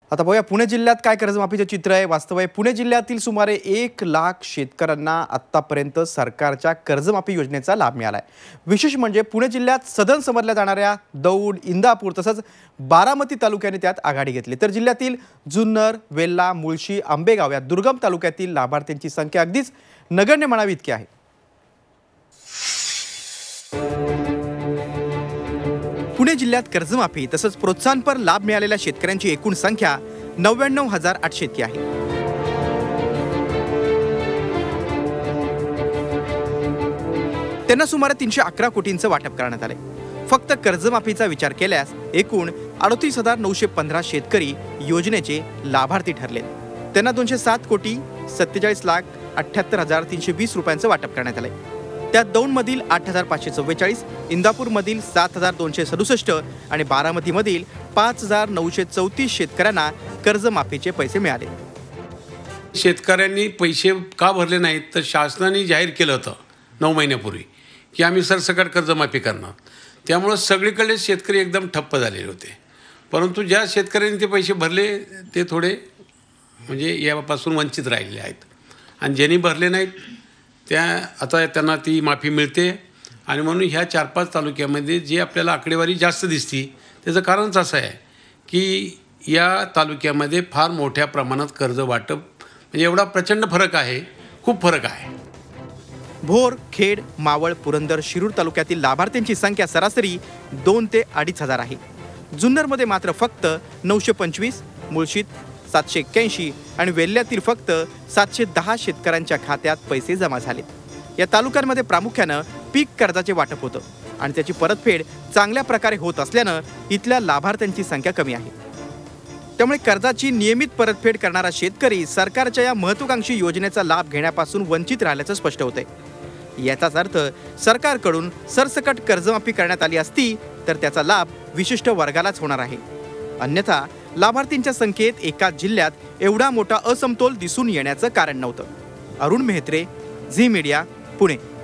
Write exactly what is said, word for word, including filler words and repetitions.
आता बघूया पुणे जिल्ह्यात काय कर्जमाफीचे चित्र आहे. वास्तव आहे पुणे जिल्ह्यातील सुमारे एक लाख शेतकऱ्यांना आतापर्यंत सरकारच्या कर्जमाफी योजनेचा लाभ मिळाला आहे. विशेष म्हणजे पुणे जिल्ह्यात सदन समजल्या जाणाऱ्या दौंड, इंदापूर तसंच बारामती तालुक्याने त्यात आघाडी घेतली. तर जिल्ह्यातील जुन्नर, वेल्हा, मुळशी, आंबेगाव या दुर्गम तालुक्यातील लाभार्थ्यांची संख्या अगदीच नगण्य म्हणावी इतकी आहे. पुणे जिल्ह्यात कर्जमाफी तसंच प्रोत्साहनपर लाभ मिळालेल्या शेतकऱ्यांची एकूण संख्या नव्याण्णव हजार आठशे इतकी आहे. त्यांना सुमारे तीनशे अकरा कोटींचं वाटप करण्यात आले. फक्त कर्जमाफीचा विचार केल्यास एकूण अडतीस हजार नऊशे पंधरा शेतकरी योजनेचे लाभार्थी ठरले. त्यांना दोनशे सात कोटी सत्तेचाळीस लाख अठ्ठ्याहत्तर हजार तीनशे वीस रुपयांचं वाटप करण्यात आले. त्यात दौंडमधील आठ हजार पाचशे चव्वेचाळीस, इंदापूरमधील सात हजार दोनशे सदुसष्ट आणि बारामतीमधील पाच हजार नऊशे चौतीस शेतकऱ्यांना कर्जमाफीचे पैसे मिळाले. शेतकऱ्यांनी पैसे का भरले नाहीत तर शासनाने जाहीर केलं होतं नऊ महिन्यापूर्वी की आम्ही सरसकट कर्जमाफी करणार. त्यामुळं सगळीकडे शेतकरी एकदम ठप्प झालेले होते. परंतु ज्या शेतकऱ्यांनी ते पैसे भरले ते थोडे म्हणजे यापासून वंचित राहिलेले आहेत आणि ज्यांनी भरले नाहीत त्या आता त्यांना ती माफी मिळते. आणि म्हणून ह्या चार पाच तालुक्यामध्ये जे आपल्याला आकडेवारी जास्त दिसती त्याचं कारणच असं आहे की या तालुक्यामध्ये फार मोठ्या प्रमाणात कर्ज वाटप म्हणजे एवढा प्रचंड फरक आहे, खूप फरक आहे. भोर, खेड, मावळ, पुरंदर, शिरूर तालुक्यातील लाभार्थ्यांची संख्या सरासरी दोन ते अडीच हजार आहे. जुन्नरमध्ये मात्र फक्त नऊशे पंचवीस, मुळशीत सातशे एक्क्याऐंशी आणि वेल्ह्यातील फक्त सातशे दहा शेतकऱ्यांच्या खात्यात पैसे जमा झाले. या तालुक्यांमध्ये प्रामुख्यानं पीक कर्जाचे वाटप होतं आणि त्याची परतफेड चांगल्या प्रकारे होत असल्यानं इथल्या लाभार्थ्यांची संख्या कमी आहे. त्यामुळे कर्जाची नियमित परतफेड करणारा शेतकरी सरकारच्या या महत्त्वाकांक्षी योजनेचा लाभ घेण्यापासून वंचित राहिल्याचं स्पष्ट होतंय. याचाच अर्थ सरकारकडून सरसकट कर्जमाफी करण्यात आली असती तर त्याचा लाभ विशिष्ट वर्गालाच होणार आहे. अन्यथा लाभार्थींच्या संख्येत एका जिल्ह्यात एवढा मोठा असमतोल दिसून येण्याचं कारण नव्हतं. अरुण मेहत्रे, झी मीडिया, पुणे.